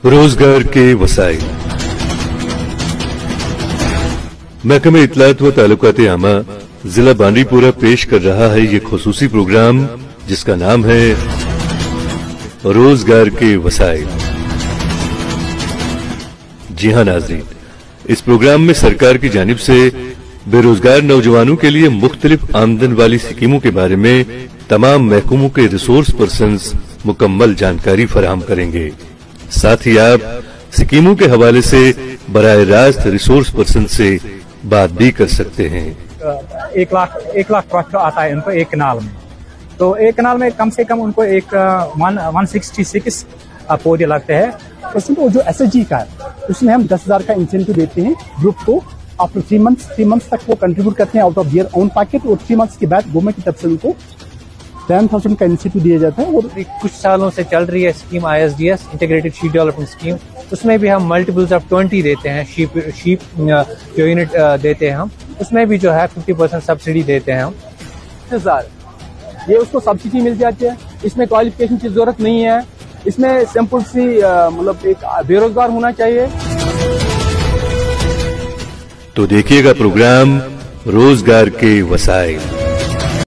रोजगार के वसाइल। महकमे इत्तलात व ताल्लुकात आमा जिला बांडीपुरा पेश कर रहा है ये खुसूसी प्रोग्राम जिसका नाम है रोजगार के वसाइल। जी हां नाज़रीन, इस प्रोग्राम में सरकार की जानिब से बेरोजगार नौजवानों के लिए मुख्तलिफ आमदन वाली स्कीमों के बारे में तमाम महकमों के रिसोर्स पर्सन्स मुकम्मल जानकारी फराहम करेंगे। साथ ही आप स्कीमों के हवाले से बराह रास्त रिसोर्स पर्सन से बात भी कर सकते हैं। 1 लाख ट्रैक्टर आता है उनको एक कनाल में, तो एक कनाल में कम से कम उनको एक 166 पौधे लगते हैं। उसमें जो SSG का है उसमें हम 10,000 का इंसेंटिव देते हैं ग्रुप को। आफ्टर 3 मंथ्स तक वो कंट्रीब्यूट करते हैं out of their own packet, और 3 मंथ्स के बाद गवर्नमेंट की तरफ से उनको 10,000 का इंसेंटिव दिया जाता है। और कुछ सालों से चल रही है scheme ISDS integrated sheep development scheme, उसमें भी हम मल्टीपल्स ऑफ 20 देते हैं शीप जो यूनिट देते हैं हम, उसमें भी जो है 50% सब्सिडी देते हैं हम। 10,000 ये उसको सब्सिडी मिल जाती है, इसमें क्वालिफिकेशन की जरूरत नहीं है, इसमें सिंपल सी मतलब एक बेरोजगार होना चाहिए। तो देखिएगा प्रोग्राम रोजगार के वसाइल।